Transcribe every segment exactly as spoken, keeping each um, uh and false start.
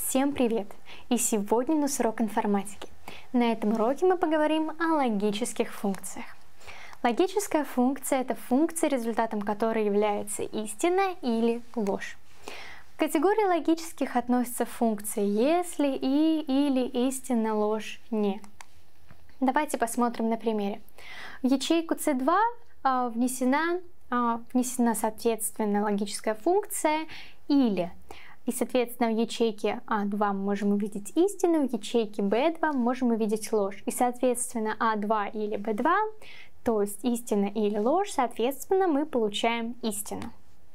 Всем привет! И сегодня у нас урок информатики. На этом уроке мы поговорим о логических функциях. Логическая функция – это функция, результатом которой является истина или ложь. К категории логических относятся функции «если», «и», «или», «истина», «ложь», «не». Давайте посмотрим на примере. В ячейку си два а, внесена, а, внесена соответственно логическая функция «или». И, соответственно, в ячейке а два мы можем увидеть истину, в ячейке бэ два мы можем увидеть ложь. И, соответственно, а два или бэ два, то есть истина или ложь, соответственно, мы получаем истину.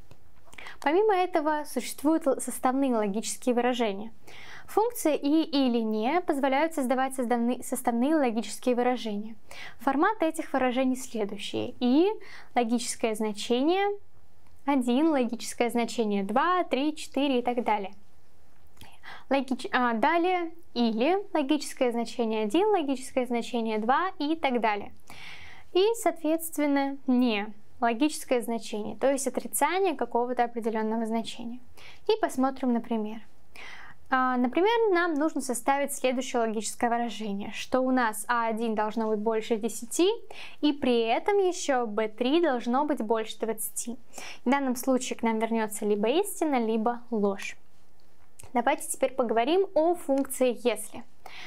Помимо этого, существуют составные логические выражения. Функции «и» или «не» позволяют создавать составные логические выражения. Формат этих выражений следующий. «И» — логическое значение один, логическое значение два, три, четыре и так далее. Логич... А, далее «или», логическое значение один, логическое значение два и так далее. И, соответственно, «не», логическое значение, то есть отрицание какого-то определенного значения. И посмотрим на пример. А, например, нам нужно составить следующее логическое выражение, что у нас а один должно быть больше десяти, и при этом еще бэ три должно быть больше двадцати. В данном случае к нам вернется либо истина, либо ложь. Давайте теперь поговорим о функции «если».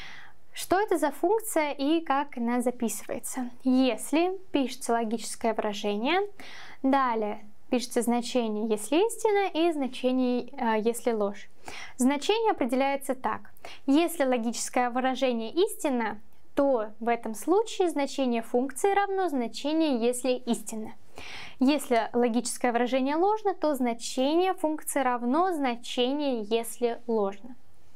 Что это за функция и как она записывается? Если пишется логическое выражение, далее пишется значение «если истина» и значение э, «если ложь». Значение определяется так. Если логическое выражение истина, то в этом случае значение функции равно значению «если истина». Если логическое выражение ложно, то значение функции равно значению «если ложно».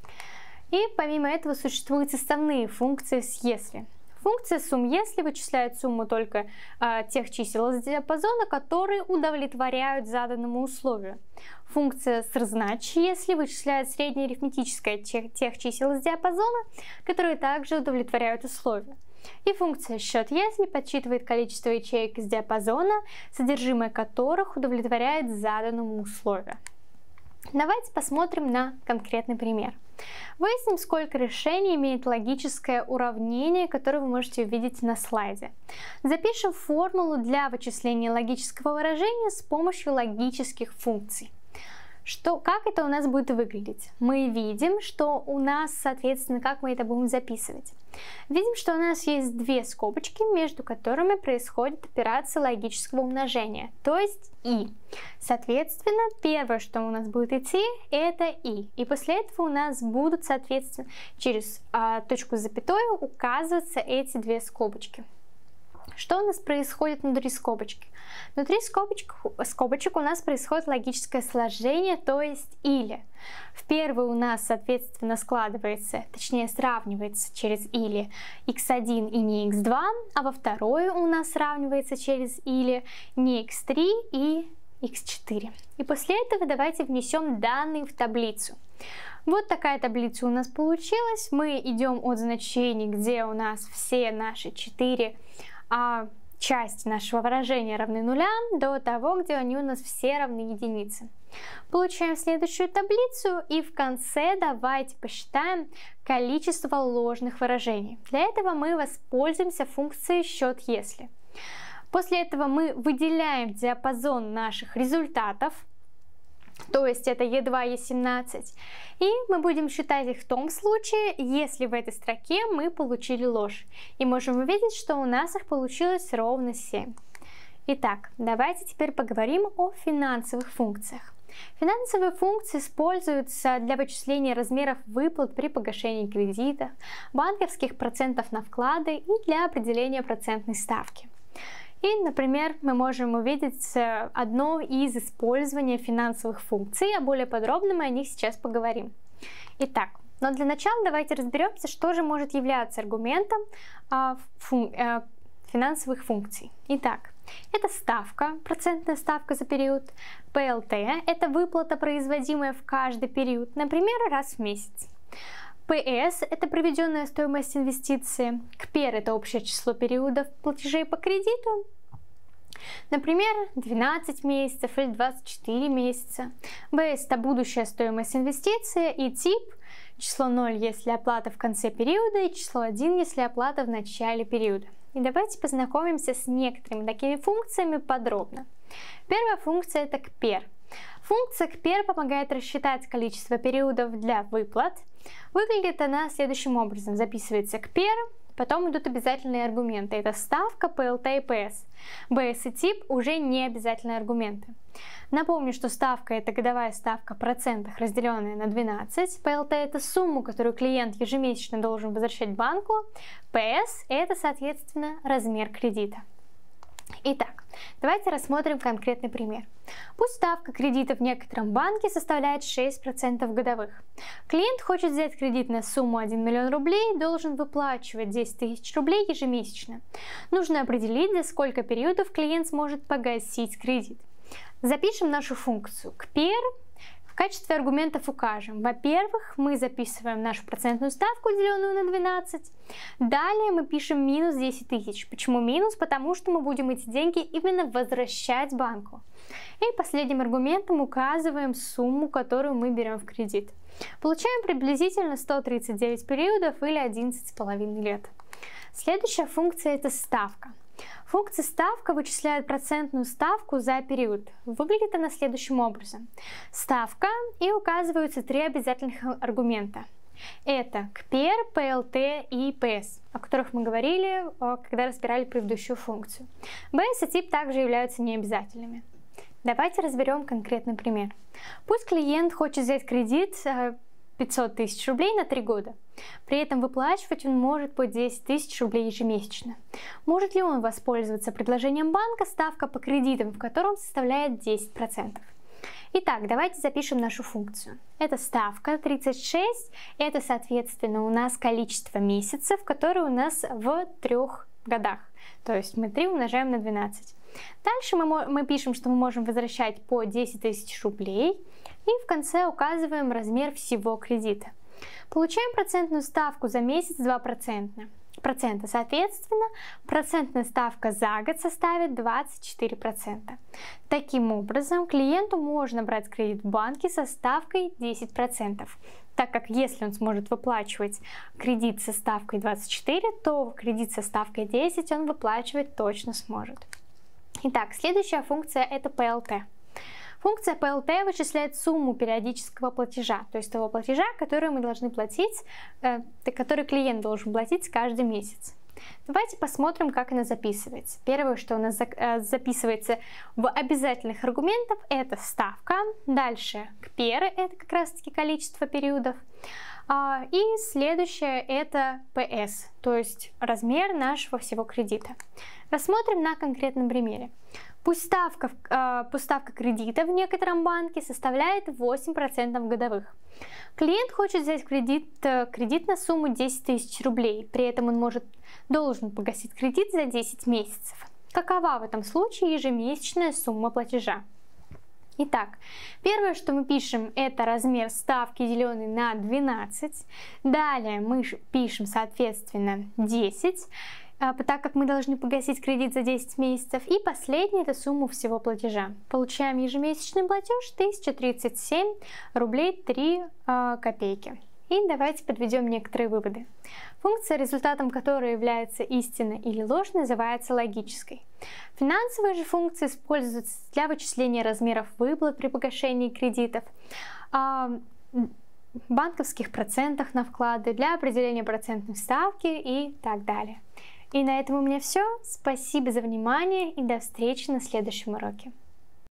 И помимо этого существуют составные функции с «если». Функция сумм «если» вычисляет сумму только э, тех чисел из диапазона, которые удовлетворяют заданному условию. Функция срзнач «если» вычисляет среднее арифметическое тех, тех чисел из диапазона, которые также удовлетворяют условию. И функция счет «если» подсчитывает количество ячеек из диапазона, содержимое которых удовлетворяет заданному условию. Давайте посмотрим на конкретный пример. Выясним, сколько решений имеет логическое уравнение, которое вы можете увидеть на слайде. Запишем формулу для вычисления логического выражения с помощью логических функций. Что, как это у нас будет выглядеть? Мы видим, что у нас, соответственно, как мы это будем записывать. Видим, что у нас есть две скобочки, между которыми происходит операция логического умножения, то есть «и». Соответственно, первое, что у нас будет идти, это «и». И после этого у нас будут, соответственно, через а, точку с запятой указываться эти две скобочки. Что у нас происходит внутри скобочки? Внутри скобочек, скобочек у нас происходит логическое сложение, то есть «или». В первой у нас, соответственно, складывается, точнее сравнивается через «или» икс один и не икс два, а во второй у нас сравнивается через «или» не икс три и икс четыре. И после этого давайте внесем данные в таблицу. Вот такая таблица у нас получилась. Мы идем от значений, где у нас все наши четыре а части нашего выражения равны нулям, до того, где они у нас все равны единице. Получаем следующую таблицу и в конце давайте посчитаем количество ложных выражений. Для этого мы воспользуемся функцией счет «если». После этого мы выделяем диапазон наших результатов, то есть это е два, е семнадцать, и мы будем считать их в том случае, если в этой строке мы получили ложь. И можем увидеть, что у нас их получилось ровно семь. Итак, давайте теперь поговорим о финансовых функциях. Финансовые функции используются для вычисления размеров выплат при погашении кредитов, банковских процентов на вклады и для определения процентной ставки. И, например, мы можем увидеть одно из использований финансовых функций, а более подробно мы о них сейчас поговорим. Итак, но для начала давайте разберемся, что же может являться аргументом а, фун, а, финансовых функций. Итак, это ставка, процентная ставка за период, пэ эл тэ – это выплата, производимая в каждый период, например, раз в месяц. пэ эс – это проведенная стоимость инвестиции, ка пэ эр – это общее число периодов платежей по кредиту, например, двенадцать месяцев или двадцать четыре месяца. бэ эс – это будущая стоимость инвестиции, и тип число ноль, если оплата в конце периода, и число один, если оплата в начале периода. И давайте познакомимся с некоторыми такими функциями подробно. Первая функция — это кпер. Функция кпер помогает рассчитать количество периодов для выплат. Выглядит она следующим образом. Записывается кпер, потом идут обязательные аргументы. Это ставка, пэ эл тэ и пэ эс. бэ эс и тип уже не обязательные аргументы. Напомню, что ставка — это годовая ставка в процентах, разделенная на двенадцать. пэ эл тэ — это сумму, которую клиент ежемесячно должен возвращать банку. пэ эс — это, соответственно, размер кредита. Итак, давайте рассмотрим конкретный пример. Пусть ставка кредита в некотором банке составляет шесть процентов годовых. Клиент хочет взять кредит на сумму один миллион рублей, должен выплачивать десять тысяч рублей ежемесячно. Нужно определить, за сколько периодов клиент сможет погасить кредит. Запишем нашу функцию кпер. В качестве аргументов укажем. Во-первых, мы записываем нашу процентную ставку, деленную на двенадцать. Далее мы пишем минус десять тысяч. Почему минус? Потому что мы будем эти деньги именно возвращать банку. И последним аргументом указываем сумму, которую мы берем в кредит. Получаем приблизительно сто тридцать девять периодов или одиннадцать с половиной лет. Следующая функция — это ставка. Функция ставка вычисляет процентную ставку за период. Выглядит она следующим образом. Ставка, и указываются три обязательных аргумента. Это кпер, пэ эл тэ и пэ эс, о которых мы говорили, когда разбирали предыдущую функцию. бэ эс и тип также являются необязательными. Давайте разберем конкретный пример. Пусть клиент хочет взять кредит пятьсот тысяч рублей на три года. При этом выплачивать он может по десять тысяч рублей ежемесячно. Может ли он воспользоваться предложением банка ставка по кредитам, в котором составляет десять процентов? Итак, давайте запишем нашу функцию. Это ставка тридцать шесть, это, соответственно, у нас количество месяцев, которые у нас в трех годах. То есть мы три умножаем на двенадцать. Дальше мы, мы пишем, что мы можем возвращать по десять тысяч рублей. И в конце указываем размер всего кредита. Получаем процентную ставку за месяц два процента. Соответственно, процентная ставка за год составит двадцать четыре процента. Таким образом, клиенту можно брать кредит в банке со ставкой десять процентов. Так как если он сможет выплачивать кредит со ставкой двадцать четыре, то кредит со ставкой десять он выплачивать точно сможет. Итак, следующая функция — это пэ эл тэ. Функция пэ эл тэ вычисляет сумму периодического платежа, то есть того платежа, который мы должны платить, э, который клиент должен платить каждый месяц. Давайте посмотрим, как она записывается. Первое, что у нас э, записывается в обязательных аргументах, это ставка. Дальше кпер, это как раз таки количество периодов. А, и следующее — это пэ эс, то есть размер нашего всего кредита. Рассмотрим на конкретном примере. Пусть ставка, э, пусть ставка кредита в некотором банке составляет восемь процентов годовых. Клиент хочет взять кредит, э, кредит на сумму десять тысяч рублей, при этом он может, должен погасить кредит за десять месяцев. Какова в этом случае ежемесячная сумма платежа? Итак, первое, что мы пишем, это размер ставки, деленный на двенадцать. Далее мы пишем, соответственно, десять. Так как мы должны погасить кредит за десять месяцев. И последнее — это сумму всего платежа. Получаем ежемесячный платеж тысяча тридцать семь рублей три копейки. И давайте подведем некоторые выводы. Функция, результатом которой является истина или ложь, называется логической. Финансовые же функции используются для вычисления размеров выплат при погашении кредитов, банковских процентах на вклады, для определения процентной ставки и так далее. И на этом у меня все. Спасибо за внимание и до встречи на следующем уроке.